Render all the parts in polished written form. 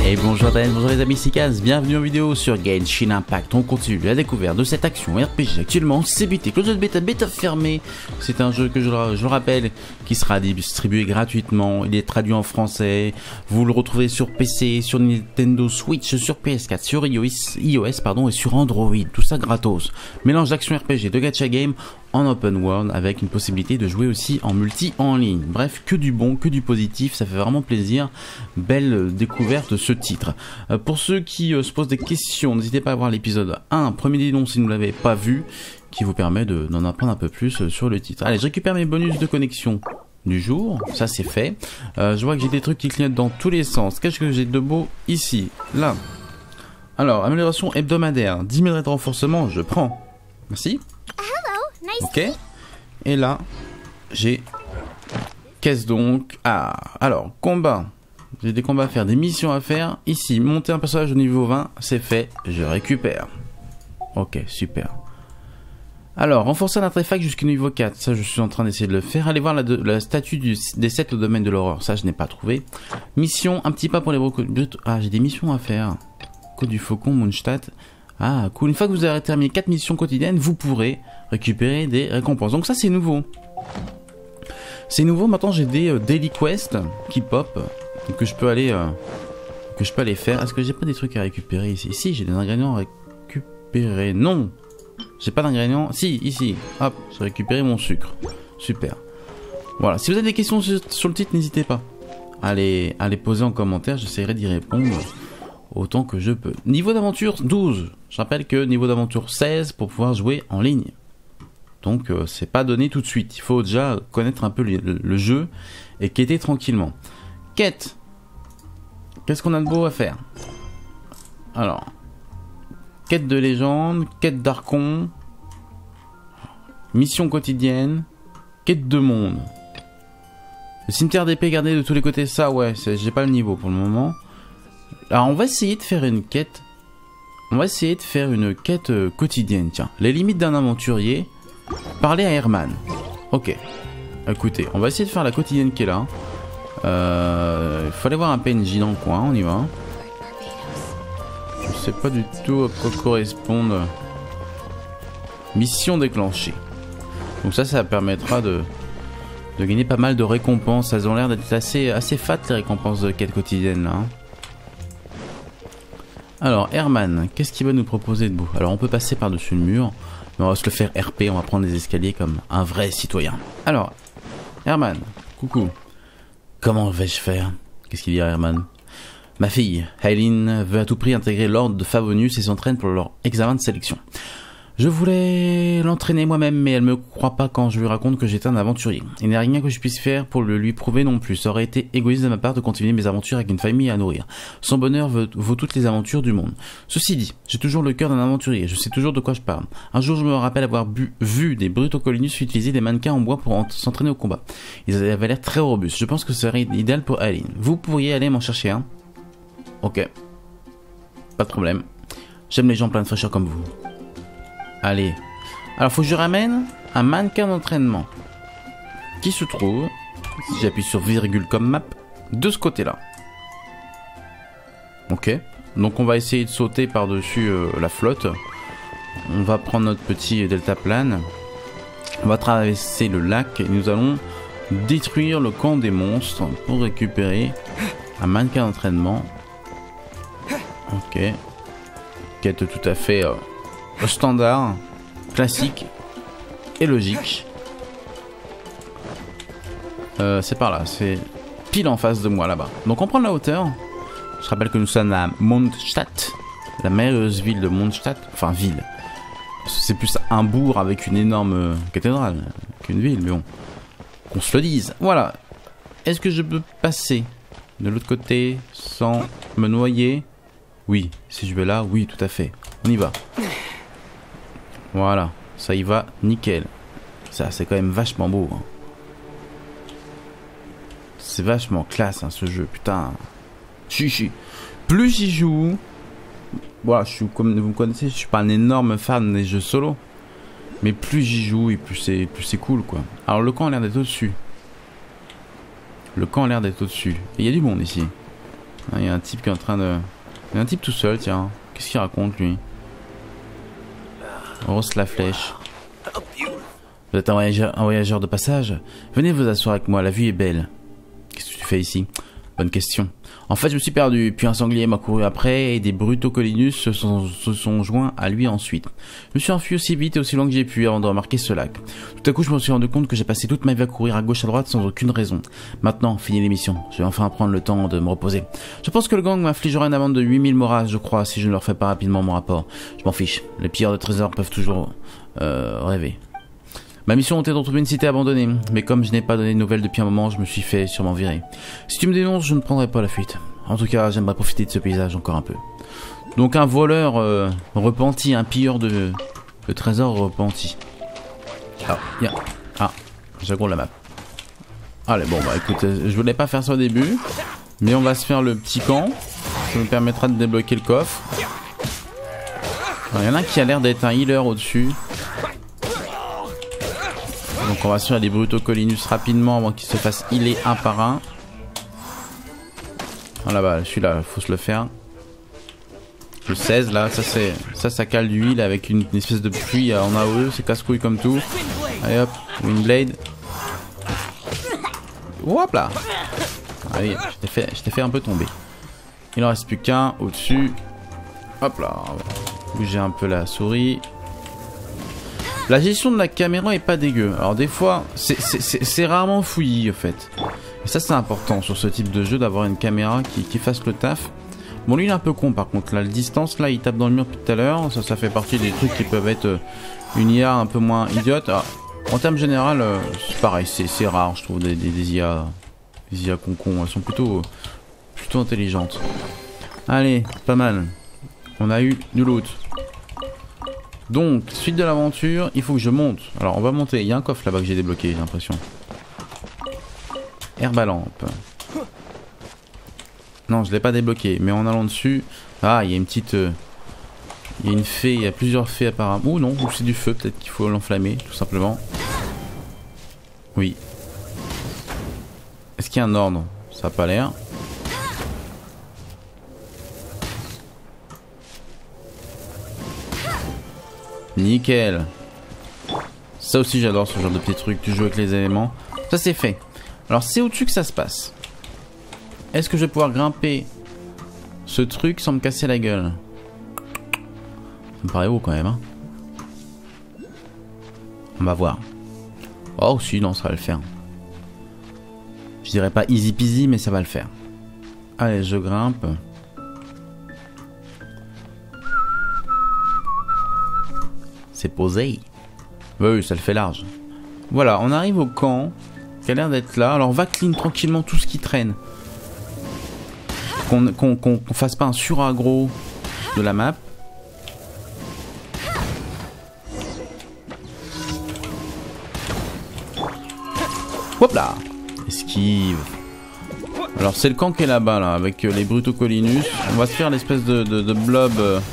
Et bonjour Daniel, bonjour les amis, c'est Kaz, bienvenue en vidéo sur Genshin Impact. On continue la découverte de cette action RPG actuellement CBT, close de bêta fermée. C'est un jeu que je le rappelle, qui sera distribué gratuitement, il est traduit en français. Vous le retrouvez sur PC, sur Nintendo Switch, sur PS4, sur iOS et sur Android, tout ça gratos. Mélange d'action RPG, de gacha game en open world avec une possibilité de jouer aussi en multi en ligne. Bref, que du bon, que du positif, ça fait vraiment plaisir. Belle découverte ce titre. Pour ceux qui se posent des questions, n'hésitez pas à voir l'épisode 1, premier des noms si vous ne l'avez pas vu, qui vous permet d'en apprendre un peu plus sur le titre. Allez, je récupère mes bonus de connexion du jour, ça c'est fait. Je vois que j'ai des trucs qui clignotent dans tous les sens. Qu'est-ce que j'ai de beau ici, là? Alors, amélioration hebdomadaire, 10 000 de renforcement, je prends. Merci. Ok. Et là, j'ai caisse donc. Ah, alors, combat. J'ai des combats à faire, des missions à faire. Ici, monter un personnage au niveau 20, c'est fait, je récupère. Ok, super. Alors, renforcer un artefact jusqu'au niveau 4, ça je suis en train d'essayer de le faire. Allez voir la statue des 7 au domaine de l'horreur, ça je n'ai pas trouvé. Mission, un petit pas pour les brocolis. Ah, j'ai des missions à faire. Code du faucon, Mondstadt. Ah, cool. Une fois que vous aurez terminé 4 missions quotidiennes, vous pourrez récupérer des récompenses. Donc ça, c'est nouveau. C'est nouveau. Maintenant, j'ai des daily quests qui pop que je peux aller faire. Est-ce que j'ai pas des trucs à récupérer ici? Si, j'ai des ingrédients à récupérer. Non, j'ai pas d'ingrédients. Si, ici. Hop, j'ai récupéré mon sucre. Super. Voilà. Si vous avez des questions sur le titre, n'hésitez pas à les poser en commentaire. J'essaierai d'y répondre autant que je peux. Niveau d'aventure 12. Je rappelle que niveau d'aventure 16 pour pouvoir jouer en ligne. Donc c'est pas donné tout de suite. Il faut déjà connaître un peu le jeu et quêter tranquillement. Quête. Qu'est-ce qu'on a de beau à faire? Alors, quête de légende, quête d'archon, mission quotidienne, quête de monde. Le cimetière d'épée gardé de tous les côtés, ça ouais, j'ai pas le niveau pour le moment. Alors on va essayer de faire une quête. Quotidienne, tiens. Les limites d'un aventurier. Parler à Herman. Ok. Écoutez, on va essayer de faire la quotidienne qui est là. Il faut aller voir un PNJ dans le coin, on y va. Je sais pas du tout à quoi correspondent. Mission déclenchée. Donc ça permettra de gagner pas mal de récompenses. Elles ont l'air d'être assez fat les récompenses de quête quotidienne là. Alors, Herman, qu'est-ce qu'il va nous proposer de beau? Alors, on peut passer par-dessus le mur, mais on va se le faire RP, on va prendre les escaliers comme un vrai citoyen. Alors, Herman, coucou. Comment vais-je faire? Qu'est-ce qu'il dit à Herman? Ma fille, Aileen, veut à tout prix intégrer l'ordre de Favonius et s'entraîne pour leur examen de sélection. Je voulais l'entraîner moi-même, mais elle me croit pas quand je lui raconte que j'étais un aventurier. Il n'y a rien que je puisse faire pour le lui prouver non plus. Ça aurait été égoïste de ma part de continuer mes aventures avec une famille à nourrir. Son bonheur vaut toutes les aventures du monde. Ceci dit, j'ai toujours le cœur d'un aventurier. Je sais toujours de quoi je parle. Un jour, je me rappelle avoir vu des Brutocolinus utiliser des mannequins en bois pour s'entraîner au combat. Ils avaient l'air très robustes. Je pense que ce serait idéal pour Aileen. Vous pourriez aller m'en chercher un? Ok. Pas de problème. J'aime les gens pleins de fraîcheur comme vous. Allez. Alors, faut que je ramène un mannequin d'entraînement qui se trouve, si j'appuie sur virgule comme map, de ce côté-là. Ok. Donc, on va essayer de sauter par-dessus la flotte. On va prendre notre petit deltaplane. On va traverser le lac et nous allons détruire le camp des monstres pour récupérer un mannequin d'entraînement. Ok. Quête tout à fait... standard, classique et logique. C'est par là, c'est pile en face de moi là-bas. Donc on prend de la hauteur. Je rappelle que nous sommes à Mondstadt, la merveilleuse ville de Mondstadt. Enfin ville. C'est plus un bourg avec une énorme cathédrale qu'une ville, mais bon. Qu'on se le dise. Voilà. Est-ce que je peux passer de l'autre côté sans me noyer? Oui. Si je vais là, oui, tout à fait. On y va. Voilà, ça y va, nickel. Ça, c'est quand même vachement beau. Hein. C'est vachement classe, hein, ce jeu, putain. Chichi. Plus j'y joue... Voilà, comme vous me connaissez, je suis pas un énorme fan des jeux solo. Mais plus j'y joue et plus c'est cool, quoi. Alors, le camp a l'air d'être au-dessus. Le camp a l'air d'être au-dessus. Et il y a du monde ici. Ah, il y a un type qui est en train de... Il y a un type tout seul, tiens. Qu'est-ce qu'il raconte, lui? Rose la flèche. Vous êtes un voyageur de passage? Venez vous asseoir avec moi, la vue est belle. Qu'est-ce que tu fais ici? Bonne question. En fait, je me suis perdu, puis un sanglier m'a couru après et des Brutocolinus se sont joints à lui ensuite. Je me suis enfui aussi vite et aussi loin que j'ai pu avant de remarquer ce lac. Tout à coup, je me suis rendu compte que j'ai passé toute ma vie à courir à gauche à droite sans aucune raison. Maintenant, fini l'émission. Je vais enfin prendre le temps de me reposer. Je pense que le gang m'infligera une amende de 8000 moras, je crois, si je ne leur fais pas rapidement mon rapport. Je m'en fiche. Les pilleurs de trésors peuvent toujours rêver. Ma mission était de retrouver une cité abandonnée, mais comme je n'ai pas donné de nouvelles depuis un moment, je me suis fait sûrement virer. Si tu me dénonces, je ne prendrai pas la fuite. En tout cas, j'aimerais profiter de ce paysage encore un peu. Donc un voleur repenti, un pilleur de trésors repenti. Ah, j'agrole la map. Allez, bon bah écoute, je voulais pas faire ça au début, mais on va se faire le petit camp. Ça me permettra de débloquer le coffre. Il y en a un qui a l'air d'être un healer au-dessus. Donc on va se faire des Brutocolinus rapidement avant qu'ils se fassent healer un par un. Ah là-bas, celui-là, faut se le faire. Le 16 là, ça cale du heal avec une espèce de pluie en AOE, c'est casse-couille comme tout. Allez hop, Windblade. Hop là. Allez, je t'ai fait un peu tomber. Il en reste plus qu'un au-dessus. Hop là. Bouger un peu la souris. La gestion de la caméra est pas dégueu. Alors des fois, c'est rarement fouillis en fait. Et ça c'est important sur ce type de jeu d'avoir une caméra qui fasse le taf. Bon lui il est un peu con par contre. Là, la distance là il tape dans le mur depuis tout à l'heure. Ça fait partie des trucs qui peuvent être une IA un peu moins idiote. Alors, en termes général, c'est pareil. C'est rare je trouve des IA con. Elles sont plutôt intelligentes. Allez, pas mal. On a eu du loot. Donc, suite de l'aventure, il faut que je monte. Alors, on va monter. Il y a un coffre là-bas que j'ai débloqué, j'ai l'impression. Herbe à lampe. Non, je l'ai pas débloqué. Mais en allant dessus... Ah, il y a une petite... il y a une fée. Il y a plusieurs fées apparemment. Ou non, ou c'est du feu. Peut-être qu'il faut l'enflammer, tout simplement. Oui. Est-ce qu'il y a un ordre? Ça n'a pas l'air. Nickel. Ça aussi j'adore ce genre de petits trucs. Tu joues avec les éléments. Ça c'est fait. Alors c'est au-dessus que ça se passe. Est-ce que je vais pouvoir grimper ce truc sans me casser la gueule? Ça me paraît haut quand même hein. On va voir. Oh si, non, ça va le faire. Je dirais pas easy peasy mais ça va le faire. Allez, je grimpe. C'est posé. Oui, ça le fait large. Voilà, on arrive au camp qui a l'air d'être là. Alors on va clean tranquillement tout ce qui traîne. Qu'on fasse pas un sur-aggro de la map. Hop là. Esquive. Alors c'est le camp qui est là-bas là, avec les Brutocolinus. On va se faire l'espèce de blob.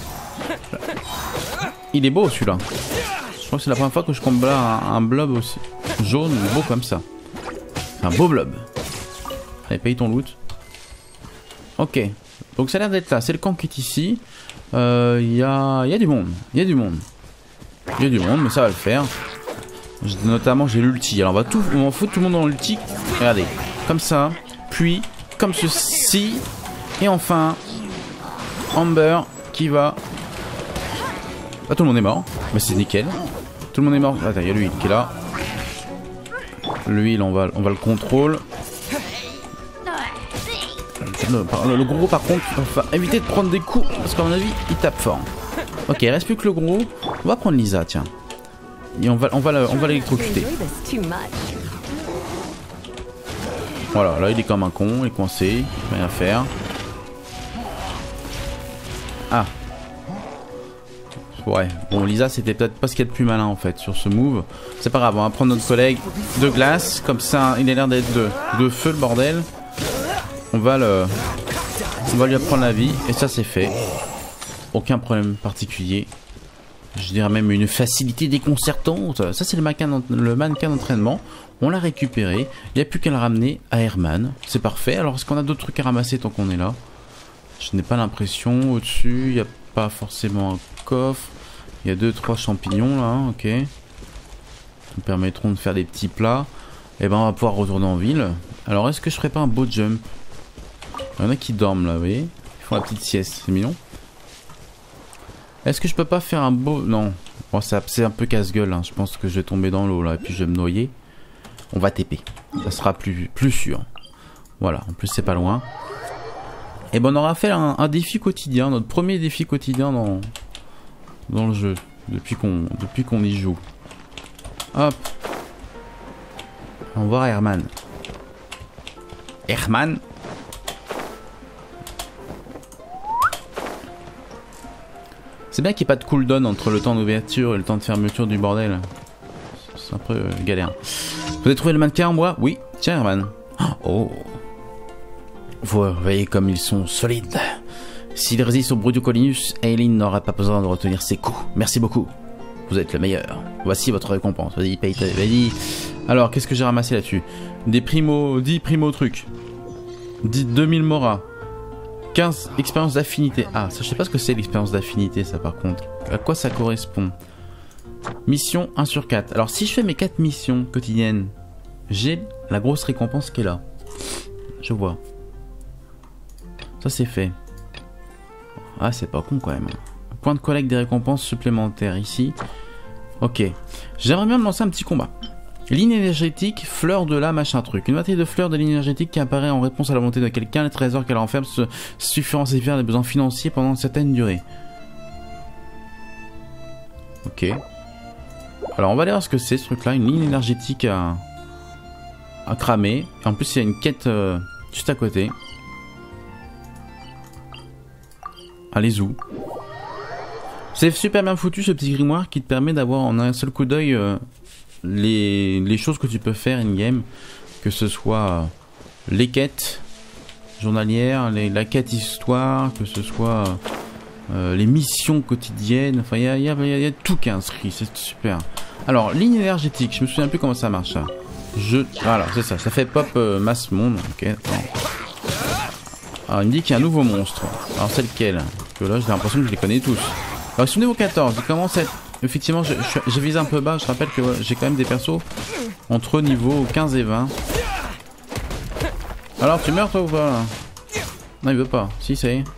Il est beau celui-là. Je crois que c'est la première fois que je combat un blob aussi jaune, beau comme ça. C'est un beau blob. Allez, paye ton loot. Ok. Donc ça a l'air d'être là. C'est le camp qui est ici. Il y a du monde. Il y a du monde. Il y a du monde, mais ça va le faire. Notamment, j'ai l'ulti. Alors on va foutre tout le monde dans l'ulti. Regardez. Comme ça. Puis, comme ceci. Et enfin, Amber qui va... Ah, tout le monde est mort. Mais c'est nickel. Tout le monde est mort. Attends, il y a lui qui est là. Lui, on va le contrôle. Le gros, par contre, va éviter de prendre des coups. Parce qu'à mon avis, il tape fort. Ok, il reste plus que le gros. On va prendre Lisa, tiens. Et on va l'électrocuter. Voilà, là, il est comme un con. Il est coincé. Rien à faire. Ah. Ouais, bon Lisa c'était peut-être pas ce qu'il y a de plus malin en fait sur ce move. C'est pas grave, on va prendre notre collègue de glace. Comme ça, il a l'air d'être de feu le bordel. On va lui apprendre la vie. Et ça c'est fait. Aucun problème particulier. Je dirais même une facilité déconcertante. Ça c'est le mannequin d'entraînement. On l'a récupéré. Il n'y a plus qu'à le ramener à Herman. C'est parfait. Alors est-ce qu'on a d'autres trucs à ramasser tant qu'on est là? Je n'ai pas l'impression. Au-dessus, il n'y a pas forcément un coffre. Il y a 2-3 champignons là, ok. Qui me permettront de faire des petits plats. Et ben on va pouvoir retourner en ville. Alors est-ce que je ferais pas un beau jump? Il y en a qui dorment là, vous voyez. Ils font la petite sieste, c'est mignon. Est-ce que je peux pas faire un beau... Non. Bon, c'est un peu casse-gueule, hein. Je pense que je vais tomber dans l'eau là et puis je vais me noyer. On va TP. Ça sera plus sûr. Voilà, en plus c'est pas loin. Et ben on aura fait un défi quotidien, notre premier défi quotidien dans le jeu. Depuis qu'on y joue. Hop. On va voir Herman. Herman. C'est bien qu'il n'y ait pas de cooldown entre le temps d'ouverture et le temps de fermeture du bordel. C'est un peu galère. Vous avez trouvé le mannequin en bois? Oui. Tiens Herman. Oh. Vous voyez comme ils sont solides. S'ils résistent au Brutocolinus, Aileen n'aura pas besoin de retenir ses coups. Merci beaucoup. Vous êtes le meilleur. Voici votre récompense. Vas-y, paye. Vas-y. Alors, qu'est-ce que j'ai ramassé là-dessus? 10 primo trucs. 2000 moras. 15 expériences d'affinité. Ah, ça, je sais pas ce que c'est l'expérience d'affinité, ça par contre. À quoi ça correspond? Mission 1 sur 4. Alors, si je fais mes 4 missions quotidiennes, j'ai la grosse récompense qui est là. Je vois. Ça, c'est fait. Ah, c'est pas con quand même. Point de collecte des récompenses supplémentaires ici. Ok. J'aimerais bien me lancer un petit combat. Ligne énergétique, fleur de la machin truc. Une batterie de fleurs de ligne énergétique qui apparaît en réponse à la volonté de quelqu'un. Les trésors qu'elle renferme suffiront à satisfaire des besoins financiers pendant une certaine durée. Ok. Alors on va aller voir ce que c'est ce truc là. Une ligne énergétique à cramer. Et en plus il y a une quête juste à côté. Allez où? C'est super bien foutu ce petit grimoire qui te permet d'avoir en un seul coup d'œil les choses que tu peux faire in-game. Que ce soit les quêtes journalières, la quête histoire, que ce soit les missions quotidiennes. Enfin, il y a tout qui est inscrit, c'est super. Alors, ligne énergétique, je me souviens plus comment ça marche ça. Voilà, c'est ça, ça fait pop masse monde. Ok, attends. Alors, il me dit qu'il y a un nouveau monstre. Alors, c'est lequel? Parce que là, j'ai l'impression que je les connais tous. Alors, ils sont niveau 14, ils commencent à être... Effectivement, j'ai visé un peu bas, je rappelle que j'ai quand même des persos entre niveau 15 et 20. Alors, tu meurs toi ou pas là? Non, il veut pas. Si, ça y est.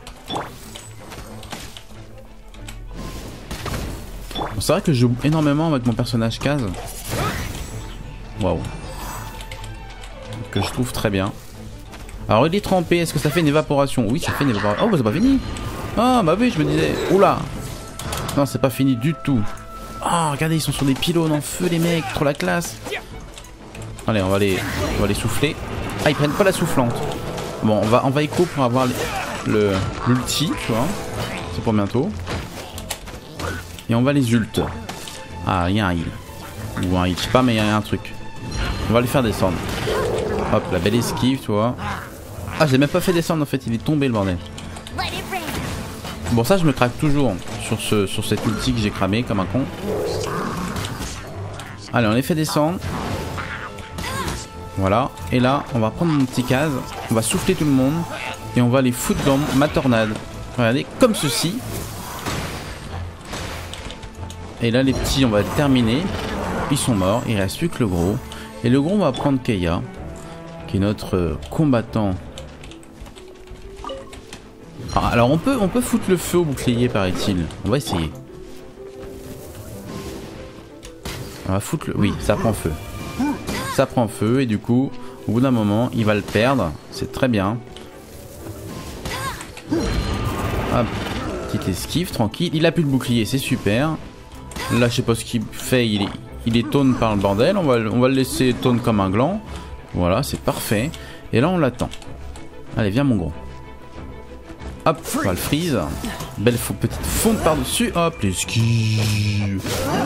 Bon, c'est vrai que je joue énormément avec mon personnage Kaz. Waouh. Que je trouve très bien. Alors, il est trempé, est-ce que ça fait une évaporation? Oui, ça fait une évaporation. Oh, bah c'est pas fini. Ah, bah oui, je me disais. Oula. Non, c'est pas fini du tout. Oh, regardez, ils sont sur des pylônes en feu, les mecs. Trop la classe. Allez, on va les souffler. Ah, ils prennent pas la soufflante. Bon, on va écho pour avoir l'ulti, tu vois. C'est pour bientôt. Et on va les ult. Ah, il y a un heal. Ou un heal, je sais pas, mais il y a un truc. On va les faire descendre. Hop, la belle esquive, tu vois. Ah, j'ai même pas fait descendre en fait, il est tombé le bordel. Bon, ça, je me craque toujours sur cette ulti que j'ai cramé comme un con. Allez, on les fait descendre. Voilà. Et là, on va prendre mon petit case. On va souffler tout le monde. Et on va les foutre dans ma tornade. Regardez, comme ceci. Et là, les petits, on va les terminer. Ils sont morts. Il reste plus que le gros. Et le gros, on va prendre Keia, qui est notre combattant. Ah, alors, on peut foutre le feu au bouclier, paraît-il. On va essayer. On va foutre le... Oui, ça prend feu. Ça prend feu et du coup, au bout d'un moment, il va le perdre. C'est très bien. Hop, petite esquive, tranquille. Il a plus de bouclier, c'est super. Là, je sais pas ce qu'il fait. Il est taunt par le bordel. On va le laisser taunt comme un gland. Voilà, c'est parfait. Et là, on l'attend. Allez, viens mon gros. Hop, on va le freeze. Belle petite fonte par-dessus. Hop, l'esquive.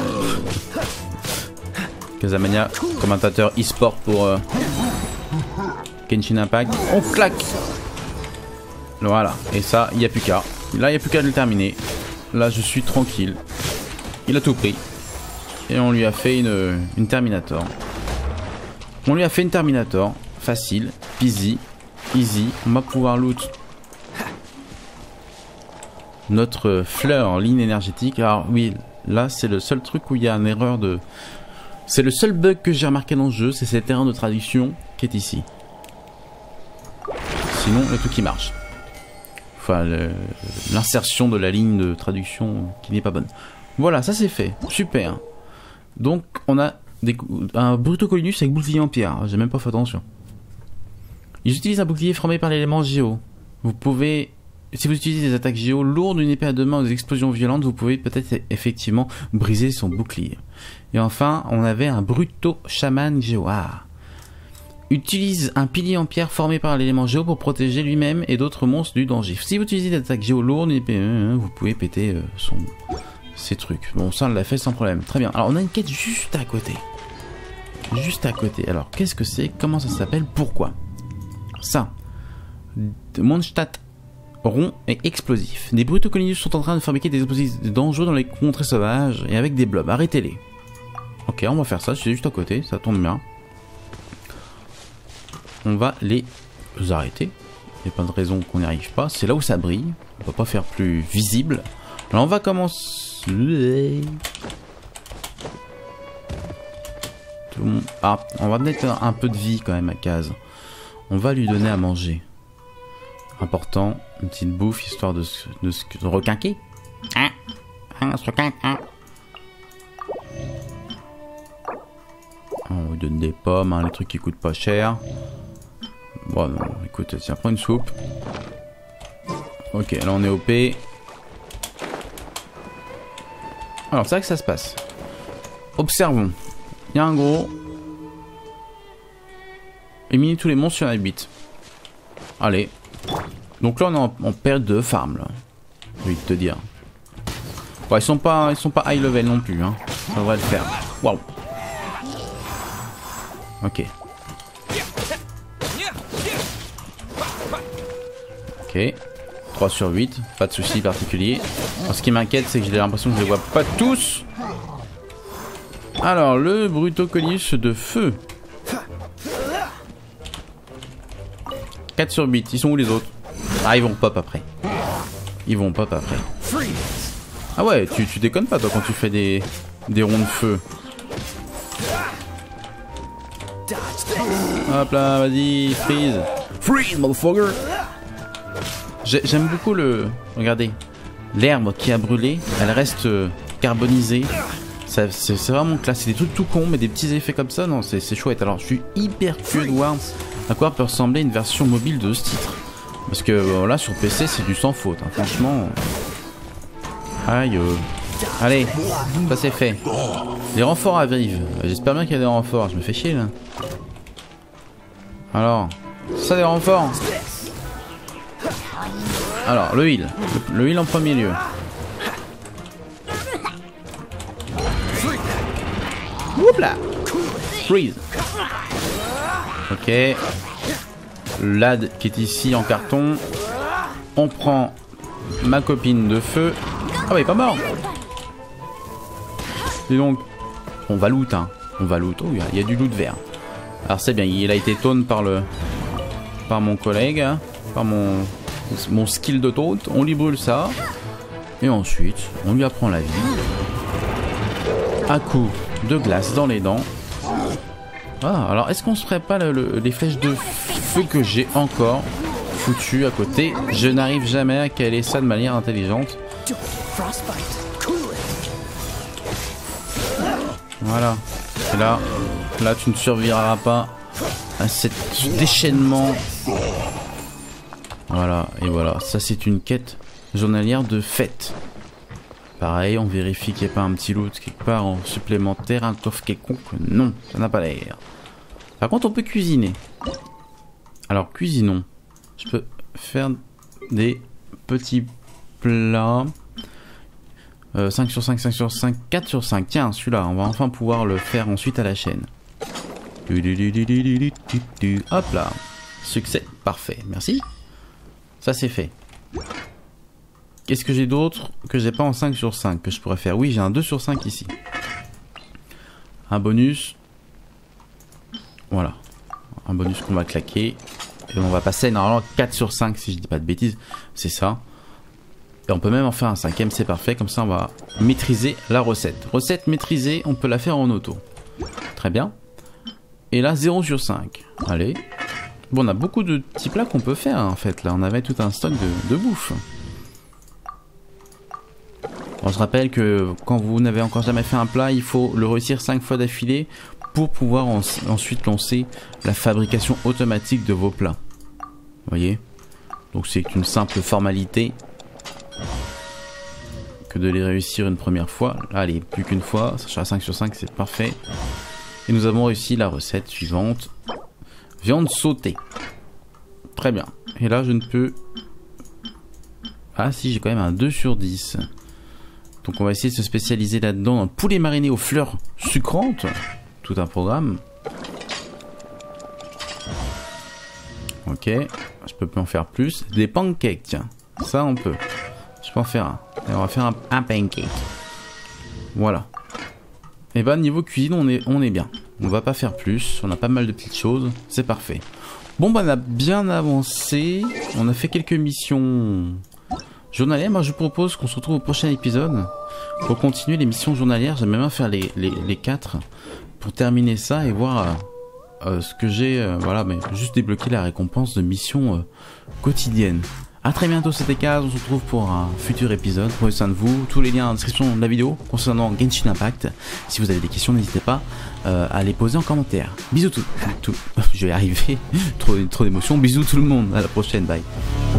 Kazamania, commentateur e-sport pour Genshin Impact. On claque. Voilà. Et ça, il n'y a plus qu'à. Là, il n'y a plus qu'à le terminer. Là, je suis tranquille. Il a tout pris. Et on lui a fait une Terminator. On lui a fait une Terminator. Facile. Peasy. Easy. On va pouvoir loot notre fleur en ligne énergétique. Alors oui, là c'est le seul truc où il y a une erreur de... C'est le seul bug que j'ai remarqué dans le jeu, c'est cette erreur de traduction qui est ici. Sinon, le truc qui marche. Enfin, l'insertion de la ligne de traduction qui n'est pas bonne. Voilà, ça c'est fait. Super. Donc, on a un Brutocolinus avec bouclier en pierre. J'ai même pas fait attention. Ils utilisent un bouclier formé par l'élément géo. Vous pouvez... Si vous utilisez des attaques géo lourdes, une épée à deux mains ou des explosions violentes, vous pouvez peut-être effectivement briser son bouclier. Et enfin, on avait un Bruto Chaman géo. Ah. Utilise un pilier en pierre formé par l'élément géo pour protéger lui-même et d'autres monstres du danger. Si vous utilisez des attaques géo lourdes, une épée, vous pouvez péter ces trucs. Bon, ça on l'a fait sans problème. Très bien. Alors on a une quête juste à côté. Juste à côté. Alors qu'est-ce que c'est? Comment ça s'appelle? Pourquoi? Ça. Mondstadt rond et explosif. Des Brutocolinus sont en train de fabriquer des explosifs dangereux dans les contrées sauvages et avec des blobs. Arrêtez-les. Ok, on va faire ça. C'est juste à côté. Ça tombe bien. On va les arrêter. Il n'y a pas de raison qu'on n'y arrive pas. C'est là où ça brille. On ne peut pas faire plus visible. Alors on va commencer. Ah, on va mettre un peu de vie quand même à Kaz. On va lui donner à manger. Important, une petite bouffe histoire de requinquer. Se requinque, On lui donne des pommes, les trucs qui coûtent pas cher. Bon, non, écoute, tiens, prends une soupe. Ok, là on est OP. Alors, c'est là que ça se passe. Observons. Il y a un gros. Éliminer tous les monstres sur la 8. Allez. Donc là on est en période de farm là. J'ai envie de te dire. Bon, ils sont pas high level non plus hein. Ça devrait le faire. Waouh. Ok. Ok. 3 sur 8, pas de soucis particuliers. Alors, ce qui m'inquiète c'est que j'ai l'impression que je les vois pas tous. Alors le Brutocolinus de feu. 4 sur 8, ils sont où les autres? Ah, ils vont pop après. Ils vont pop après. Ah ouais, tu déconnes pas toi quand tu fais des ronds de feu. Hop là, vas-y, freeze. Freeze, motherfucker. J'aime beaucoup le... Regardez. L'herbe qui a brûlé, elle reste carbonisée. C'est vraiment classe. C'est des trucs tout cons, mais des petits effets comme ça, non, c'est chouette. Alors, je suis hyper curieux de voir à quoi peut ressembler une version mobile de ce titre. Parce que là, sur PC, c'est du sans faute. Hein. Franchement... Aïe. Allez, ça c'est fait. Les renforts arrivent. J'espère bien qu'il y a des renforts. Je me fais chier, là. Alors, ça des renforts. Alors, le heal. Le heal en premier lieu. Oups là. Freeze. Ok. Lad qui est ici en carton. On prend ma copine de feu. Ah bah il est pas mort. Et donc, on va loot hein. On va loot. Oh, il y a du loot vert. Alors c'est bien, il a été taunt par mon collègue, hein, par mon skill de taunt. On lui brûle ça. Et ensuite, on lui apprend la vie. Un coup de glace dans les dents. Ah, alors est-ce qu'on se ferait pas les flèches de feu que j'ai encore foutues à côté? Je n'arrive jamais à caler ça de manière intelligente. Voilà. Et là tu ne survivras pas à ce déchaînement. Voilà, et voilà. Ça c'est une quête journalière de fête. Pareil, on vérifie qu'il n'y a pas un petit loot quelque part en supplémentaire, un coffre quelconque. Non, ça n'a pas l'air. Par contre, on peut cuisiner. Alors, cuisinons. Je peux faire des petits plats. 5 sur 5, 5 sur 5, 4 sur 5. Tiens, celui-là, on va enfin pouvoir le faire ensuite à la chaîne. Hop là. Succès. Parfait. Merci. Ça, c'est fait. Qu'est-ce que j'ai d'autre que j'ai pas en 5 sur 5 que je pourrais faire? Oui, j'ai un 2 sur 5 ici. Un bonus. Voilà. Un bonus qu'on va claquer. Et on va passer normalement 4 sur 5 si je dis pas de bêtises. C'est ça. Et on peut même en faire un 5e, c'est parfait. Comme ça, on va maîtriser la recette. Recette maîtrisée, on peut la faire en auto. Très bien. Et là, 0 sur 5. Allez. Bon, on a beaucoup de petits plats qu'on peut faire, en fait. Là, on avait tout un stock de bouffe. Bon, je rappelle que quand vous n'avez encore jamais fait un plat, il faut le réussir 5 fois d'affilée pour pouvoir ensuite lancer la fabrication automatique de vos plats. Vous voyez? Donc c'est une simple formalité que de les réussir une première fois. Là, allez, plus qu'une fois, ça sera 5 sur 5, c'est parfait. Et nous avons réussi la recette suivante. Viande sautée. Très bien. Et là, je ne peux... Ah si, j'ai quand même un 2 sur 10. Donc on va essayer de se spécialiser là-dedans, dans le poulet mariné aux fleurs sucrantes. Tout un programme. Ok, je peux pas en faire plus. Des pancakes, tiens. Ça on peut. Je peux en faire un. Et on va faire un pancake. Voilà. Et bah niveau cuisine on est bien. On va pas faire plus. On a pas mal de petites choses. C'est parfait. Bon bah on a bien avancé. On a fait quelques missions journalières. Moi je propose qu'on se retrouve au prochain épisode pour continuer les missions journalières. J'aimerais bien faire les 4 pour terminer ça et voir ce que j'ai. Voilà, mais juste débloquer la récompense de mission quotidienne. A très bientôt, c'était Kaz, on se retrouve pour un futur épisode. Prenez soin de vous, tous les liens en description de la vidéo concernant Genshin Impact. Si vous avez des questions, n'hésitez pas à les poser en commentaire. Bisous tout. Je vais y arriver, trop d'émotions, bisous tout le monde, à la prochaine, bye.